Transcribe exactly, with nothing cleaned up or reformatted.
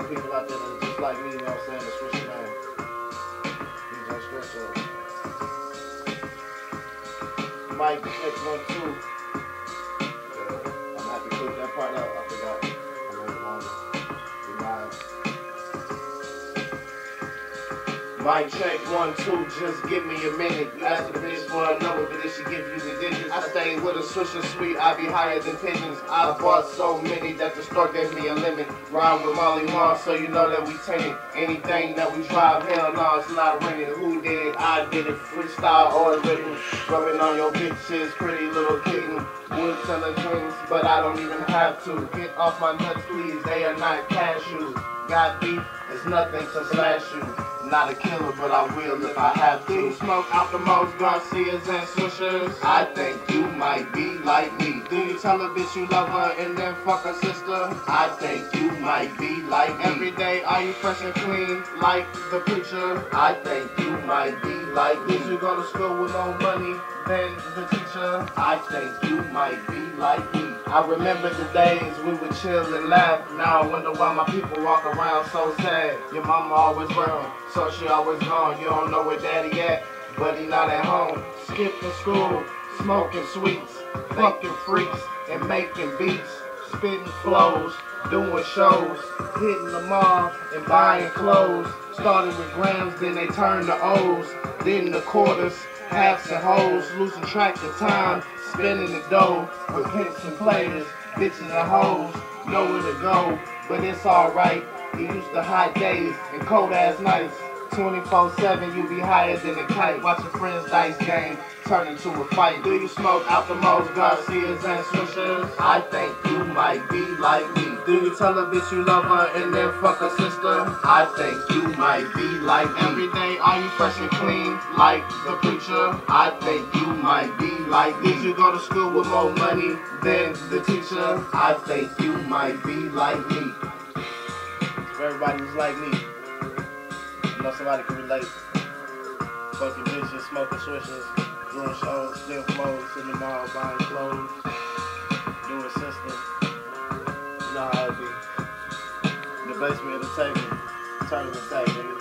people out there that just like me, you know what I'm saying, the Swisher man. D J Stretcho. Mike, check one, two. Yeah, I'm happy to put that part out. I forgot. I made it longer. Be live. Mic check one, two, just give me a minute. You ask the bitch for a number, but if she give you the digits, I stay with a Swisher Sweet, I be higher than pigeons. I bought so many that the store gave me a limit. Rhyme with Molly Mars, so you know that we tainted. Anything that we drive, hell no, it's not rented. Who did it? I did it. Freestyle or written. Rubbing on your bitches, pretty little kitten. Would tell her dreams, but I don't even have to. Get off my nuts, please, they are not cashews. Got beef, it's nothing to slash you. Not a killer, but I will if I have to. You smoke out the most Garcias and Swishers? I think you might be like me. Do you tell a bitch you love her and then fuck her sister? I think you might be like me. Every day are you fresh and clean like the preacher? I think you might be like me. Did you go to school with no money than the teacher? I think you might be like me. I remember the days we would chill and laugh. Now I wonder why my people walk around so sad. Your mama always working, so she always gone. You don't know where daddy at, but he not at home. Skipping school, smoking sweets, fucking freaks, and making beats. Spitting flows, doing shows, hitting the mall and buying clothes. Started with grams, then they turned to O's, then the quarters, halves and hoes, losing track of time, spending the dough with pimps and players, bitches and hoes, nowhere to go, but it's alright. You used to hot days and cold ass nights. twenty-four seven, you be higher than a kite. Watch your friends' dice game turn into a fight. Do you smoke out the most Garcias and Swishers? I think you might be like me. Do you tell a bitch you love her and then fuck her sister? I think you might be like me. Every day are you fresh and clean like the preacher? I think you might be like me. Did you go to school with more money than the teacher? I think you might be like me. For everybody who's like me, you know somebody can relate. Fucking bitches, smoking swishers, doing shows, still flows, in the mall, buying clothes, doing system. You know how it be. In the basement of the table, turning the table.